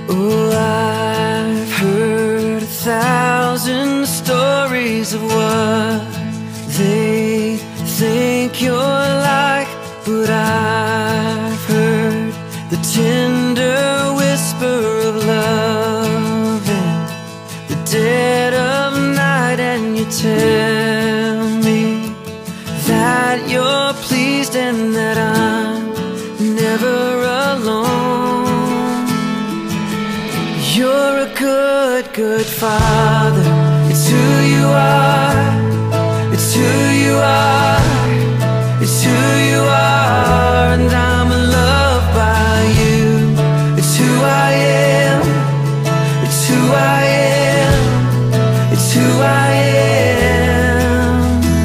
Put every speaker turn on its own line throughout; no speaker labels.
Oh, I've heard 1,000 stories of what they think you're like, but I've heard the tender whisper of love in the dead of night, and you tell me that you're pleased and that I'm never alone. You're a good, good father. It's who you are. It's who you are. It's who you are. And I'm loved by you. It's who I am. It's who I am. It's who I am.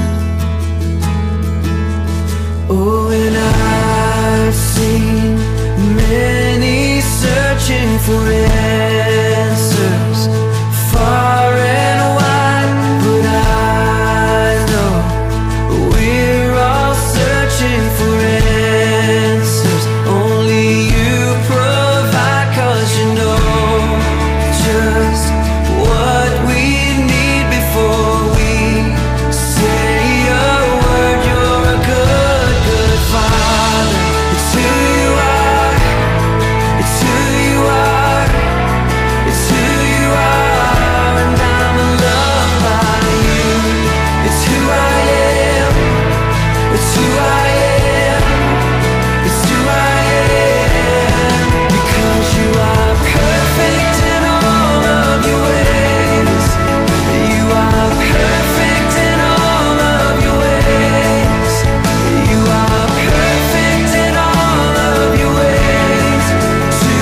Oh, and I've seen many searching for answers far and wide, but I know we're all searching for answers only you provide, 'cause you know just what we need before we say a word. You're a good, good father. It's who you are. It's who you are. It's who you are. And I'm loved by you. It's who I am. It's who I am. It's who I am. Because you are perfect in all of your ways. You are perfect in all of your ways. You are perfect in all of your ways to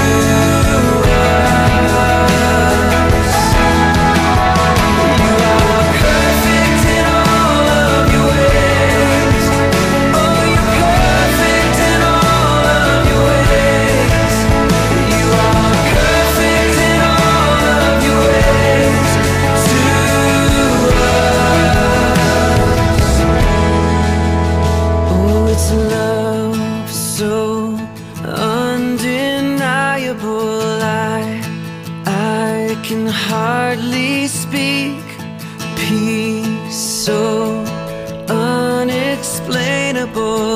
us. You are perfect in all of your ways. Oh, you're perfect in all of your ways. You are perfect in all of your ways to us. Oh, it's love so undeniable. I can hardly speak. Peace so unexplainable.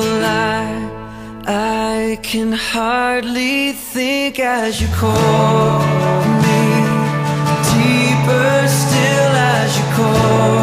I can hardly think as you call me. Deeper still as you call